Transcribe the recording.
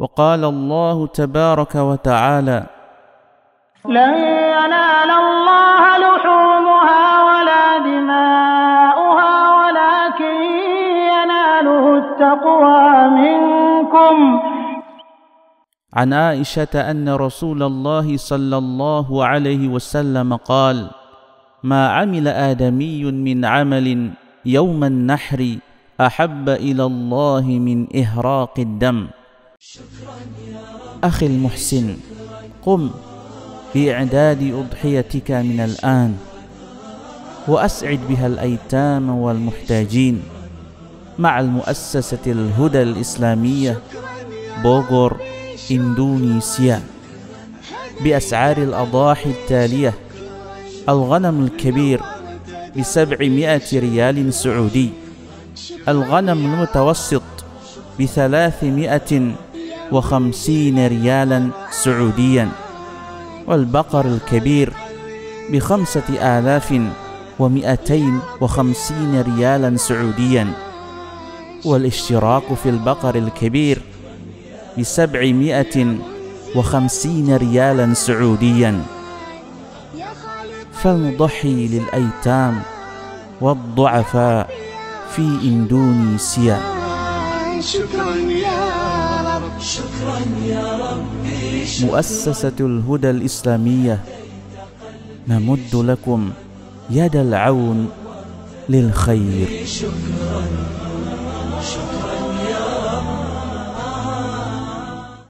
وقال الله تبارك وتعالى: لن ينال الله لحومها ولا دماؤها ولكن يناله التقوى منكم. عن عائشة أن رسول الله صلى الله عليه وسلم قال: ما عمل آدمي من عمل يوم النحر أحب إلى الله من إهراق الدم. أخي المحسن، قم بإعداد أضحيتك من الآن، وأسعد بها الأيتام والمحتاجين مع المؤسسة الهدى الإسلامية بوغور إندونيسيا بأسعار الأضاحي التالية: الغنم الكبير ب700 ريال سعودي، الغنم المتوسط ب350 ريالا سعوديا، والبقر الكبير ب5250 ريالا سعوديا، والاشتراك في البقر الكبير ب750 ريالا سعوديا. فلنضحي للأيتام والضعفاء في إندونيسيا. شكرا يا رب، شكرا يا ربي. مؤسسة الهدى الإسلامية نمد لكم يد العون للخير. شكرا شكرا.